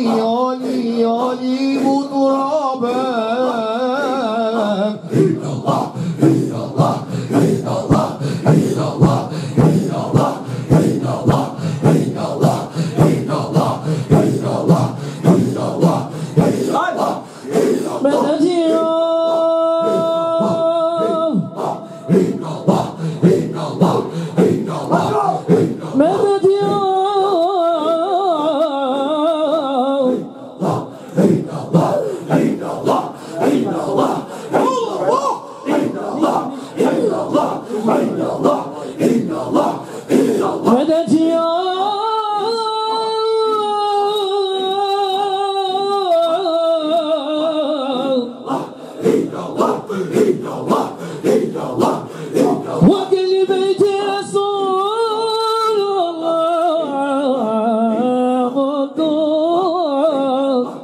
Ali Ali bu turabe İllallah İllallah İllallah İllallah İllallah İllallah İllallah İllallah İllallah İllallah İllallah Medet ya İllallah İllallah İllallah Medet ya Medet ya وقل بيت رسول الله قدوس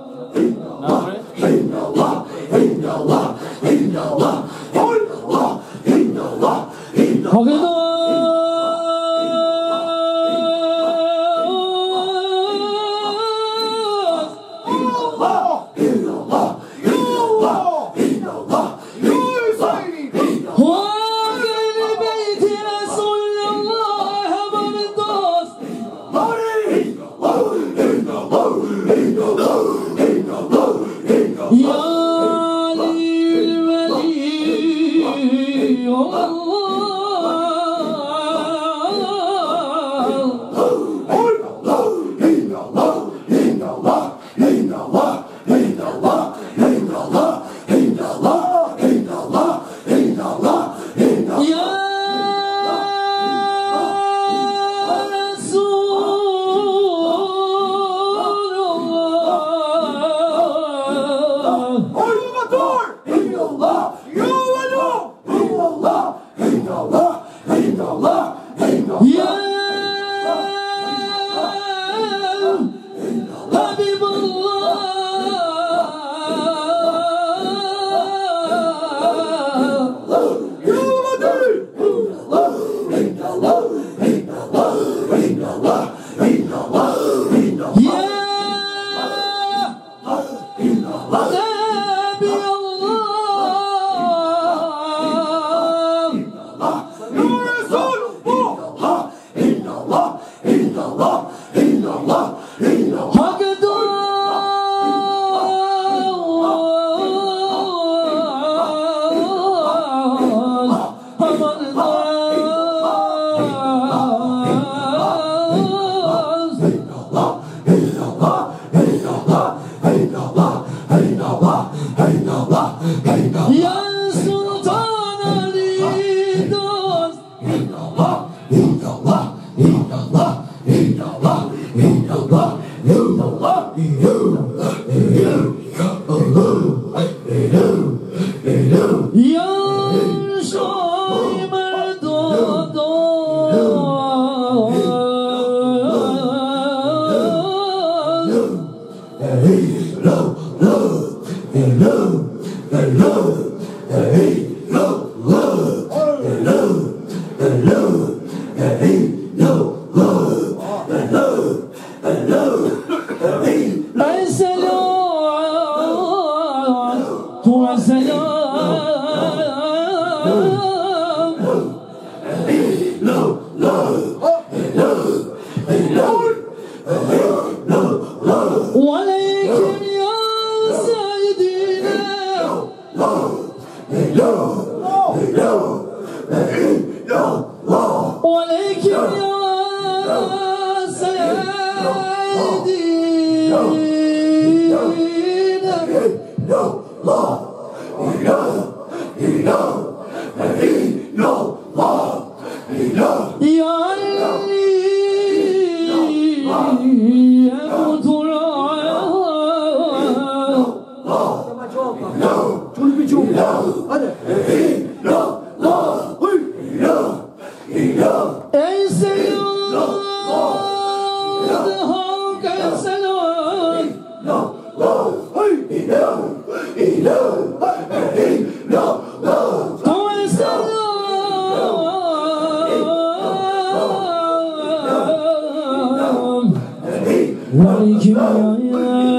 Aleyküm ya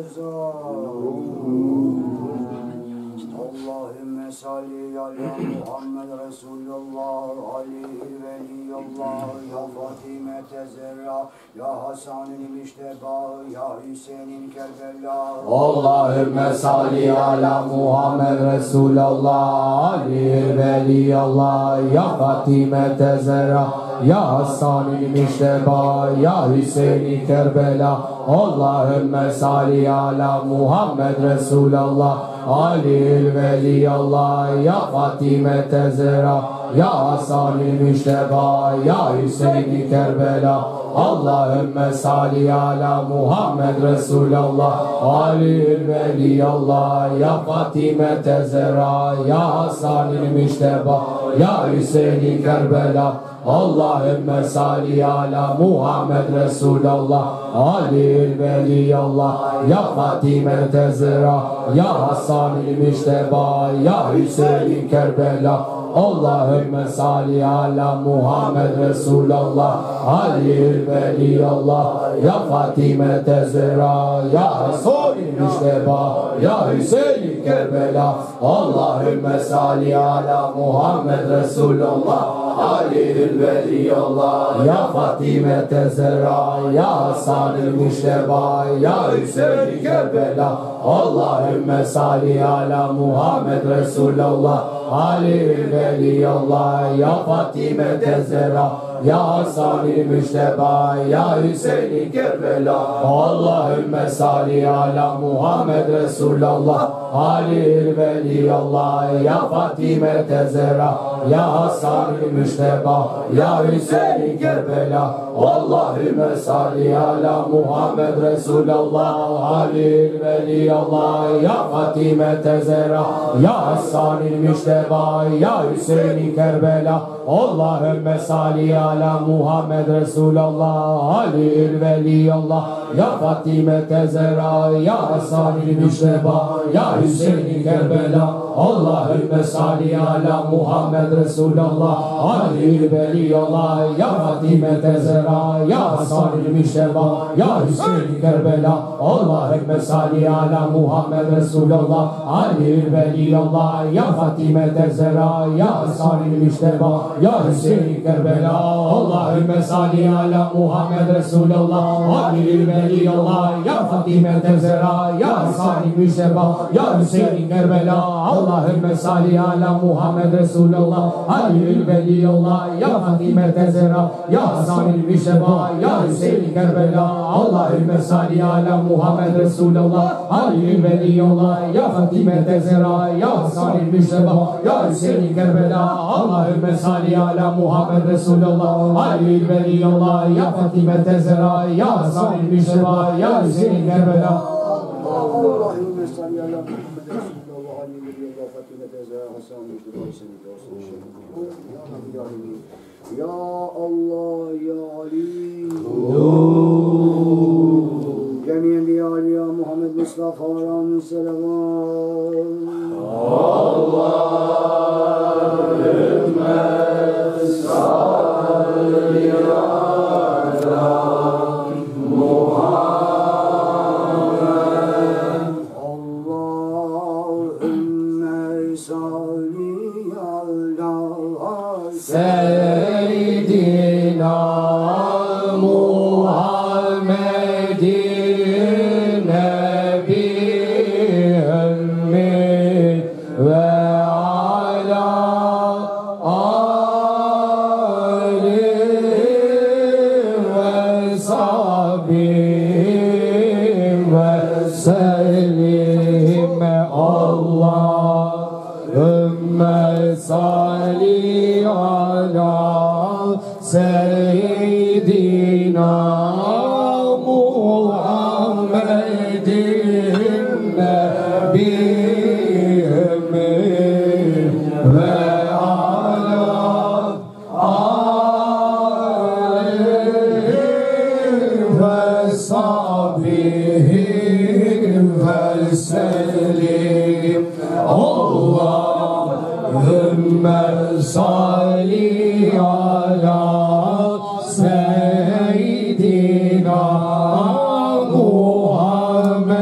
ceza. Allahümme salli ala Muhammed Resulullah, Ali Veliyullah, ya Fatime Tezerra, ya Hasan-ı Müşteba, ya Hüseyin Kerbela. Allahümme salli ala Muhammed Resulullah, Ali Veliyullah, ya Fatime Tezerra, ya Hasan-ı Müşteba, ya Hüseyin Kerbela. Allahümme salli ala Muhammed Resulullah, Ali Veliyullah, ya Fatime Tezera, ya Hasan-ı Müşteba, ya Hüseyin Kerbela. Allahümme salli ala Muhammed Resulullah, Ali Veliyullah, ya Fatime Tezera, ya Hasan-ı Müşteba, ya Hüseyin Kerbela. Allahümme salli ala Muhammed Resulullah, Ali Veliyullah, ya Fatime Tezera, ya Hasan-ı Müşteba, ya Hüseyin Kerbela. Allahümme salli ala Muhammed Resulullah, Ali Veliyullah, ya Fatime Tezera, ya Hasan-ı Müşteba, ya Hüseyin Kerbela. Allahümme salli ala Muhammed Resulullah, Ali Veliyullah, ya Fatime Tezera, ya Hasan-ı Müşteba, ya Hüseyin Kerbela. Allahümme salli ala Muhammed Resulullah, Ali Veliyullah, ya Fatime Tezera, ya Hasan-ı Müşteba, ya Hüseyin Kerbela. Allahümme salli ala Muhammed Resulullah, Ali Veliyullah, ya Fatime Tezera, ya Hasan-ı Müşteba, ya Hüseyin Kerbela. Allahümme salli ala Muhammed Resulullah, Ali Veliyullah, ya Fatime Tezera, ya Hasan-ı Müşteba, ya Hüseyin Kerbela. Allahümme salli ala Muhammed Resulullah, Ali Veliyullah, ya Fatime Tezera, ya Hasan-ı Müşteba, ya Hüseyin Kerbela. Allahümme salli ala Muhammed Resulullah, Ali Veliyullah, ya Fatime Tezera, ya Hasan-ı Müşteba, ya Hüseyin Kerbela. Allahümme salli ala Muhammed Resulullah, Ali Veliyullah, ya Fatime Tezera, ya Hasan-ı Müşteba, ya Hüseyin Kerbela. Allahümme salli ala Muhammed Resulullah, Ali Veliyullah, ya Fatime Tezera, ya Hasan-ı Müşteba, ya Hüseyin Kerbela. Allahümme salli ala Muhammed Resulullah, Ali Veliyullah, ya Fatime Tezera, ya Hasan-ı Müşteba, ya Hüseyin Kerbela. Allahümme salli ala Muhammed Resulullah, Ali Veliyullah, ya Fatime Tezera, ya Hasan-ı Müşteba, ya Hüseyin Kerbela. Allahümme salli ala Muhammed Resulullah, Ali Veliyullah, ya Fatime Tezera, ya Hasan-ı Müşteba, ya Hüseyin Kerbela. Allahümme salli ala Muhammed Resulullah, Ali Veliyullah, Fatime Tezera, Hasan-ı Müşteba, Hüseyin Kerbela. Ya Allah, ya Ali. Cemiyen bi Ali ya Muhammed Mustafa Rahman Selavat. Allahümme salli ala Muhammed. Allahümme salli ala Seyyidina Muhammedin Nebi Ümmi ve ala Ali ve sahbihi ve sellim. Allahümme salli ala Seyyidina Muhammedin Nebi Ümmi ve ala Ali ve sahbihi ve sellim. Allahümme salli ala Seyyidina Muhammedin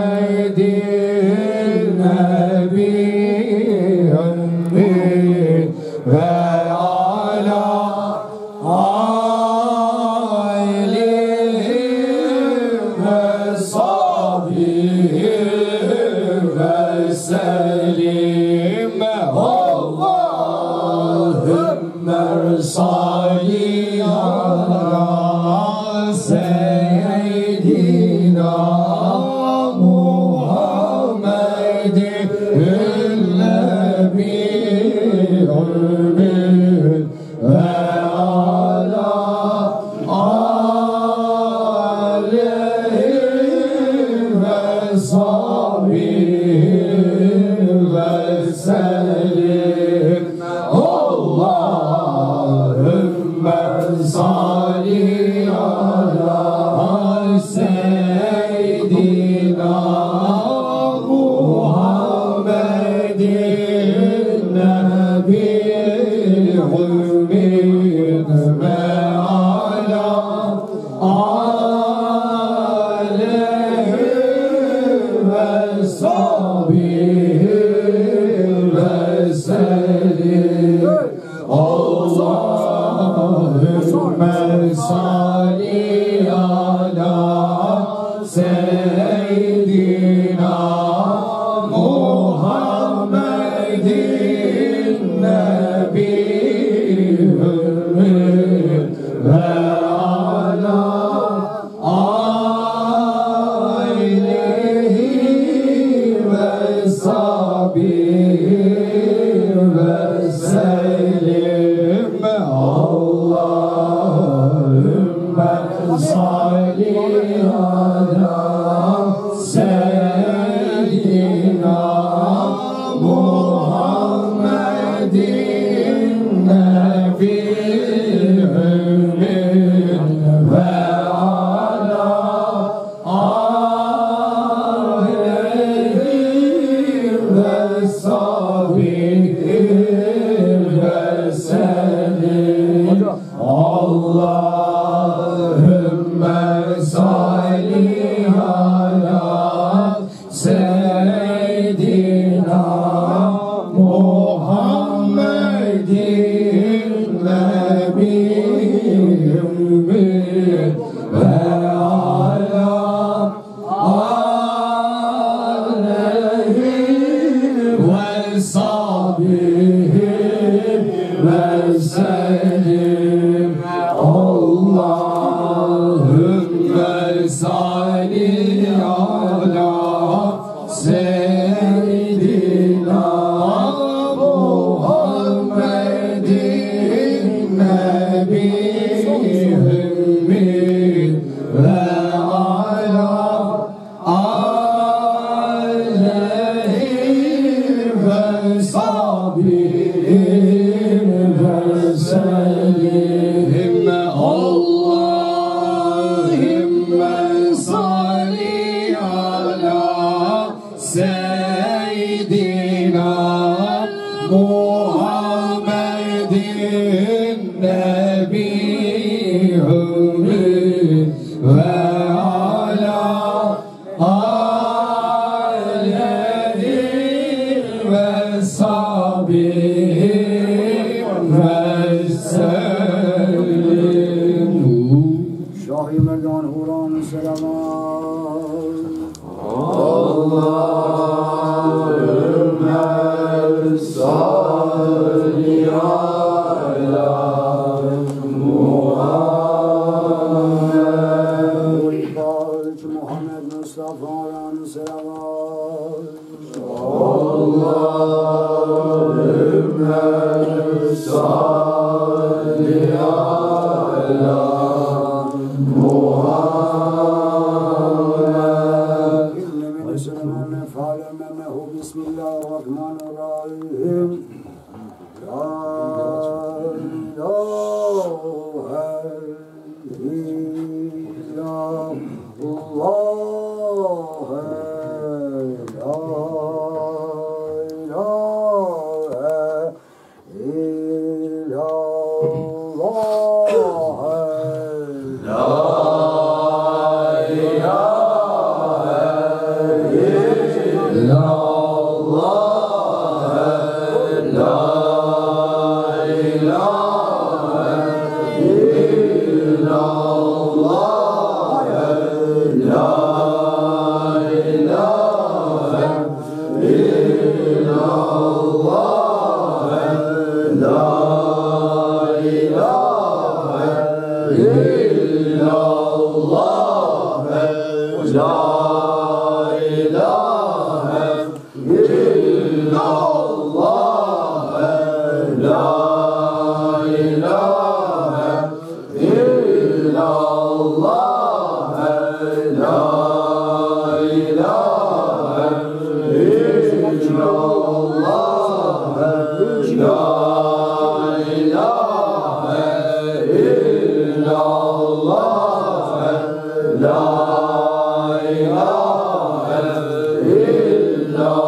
Allah